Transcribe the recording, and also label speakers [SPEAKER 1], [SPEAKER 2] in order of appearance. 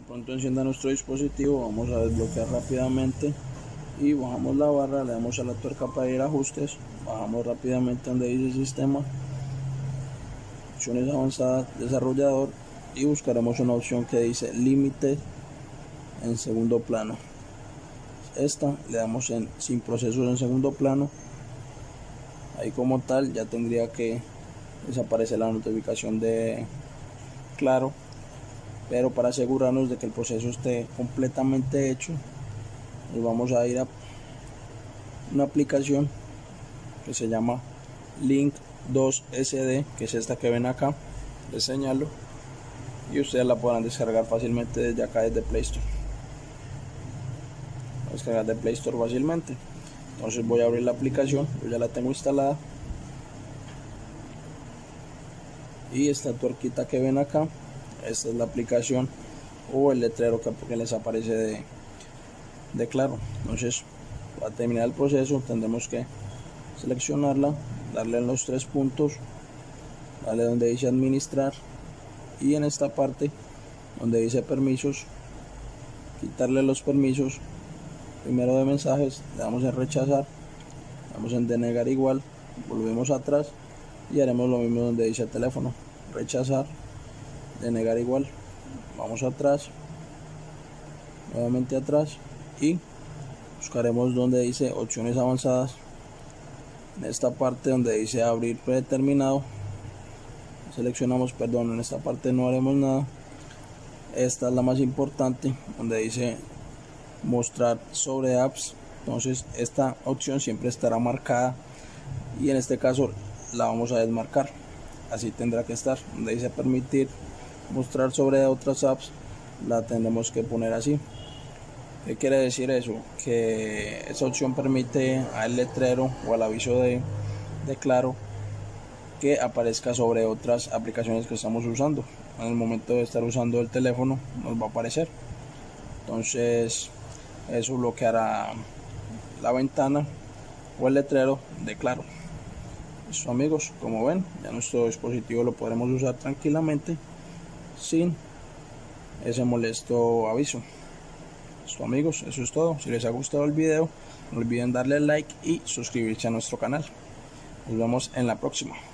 [SPEAKER 1] Pronto encienda nuestro dispositivo, vamos a desbloquear rápidamente y bajamos la barra, le damos a la tuerca para ir a ajustes, bajamos rápidamente donde dice sistema, opciones avanzadas, desarrollador, y buscaremos una opción que dice límite en segundo plano. Esta le damos en sin procesos en segundo plano. Ahí como tal ya tendría que desaparecer la notificación de Claro, pero para asegurarnos de que el proceso esté completamente hecho, nos vamos a ir a una aplicación que se llama Link 2SD, que es esta que ven acá, les señalo, y ustedes la podrán descargar fácilmente desde acá, desde Play Store. Descargar de Play Store fácilmente. Entonces voy a abrir la aplicación, yo ya la tengo instalada, y esta tuerquita que ven acá, esta es la aplicación o el letrero que les aparece de Claro. Entonces, para terminar el proceso tendremos que seleccionarla, darle en los 3 puntos, darle donde dice administrar, y en esta parte donde dice permisos, quitarle los permisos primero de mensajes, le damos en rechazar, le damos en denegar igual, volvemos atrás y haremos lo mismo donde dice teléfono, rechazar, denegar igual, vamos atrás, nuevamente atrás, y buscaremos donde dice opciones avanzadas. En esta parte donde dice abrir predeterminado, seleccionamos, perdón, en esta parte no haremos nada. Esta es la más importante, donde dice mostrar sobre apps. Entonces esta opción siempre estará marcada y en este caso la vamos a desmarcar. Así tendrá que estar. Donde dice permitir mostrar sobre otras apps, la tendremos que poner así. ¿Qué quiere decir eso? Que esa opción permite al letrero o al aviso de Claro que aparezca sobre otras aplicaciones que estamos usando. En el momento de estar usando el teléfono nos va a aparecer. Entonces eso bloqueará la ventana o el letrero de Claro. Eso, amigos, como ven, ya nuestro dispositivo lo podremos usar tranquilamente sin ese molesto aviso. Listo, amigos, eso es todo. Si les ha gustado el video, no olviden darle like y suscribirse a nuestro canal. Nos vemos en la próxima.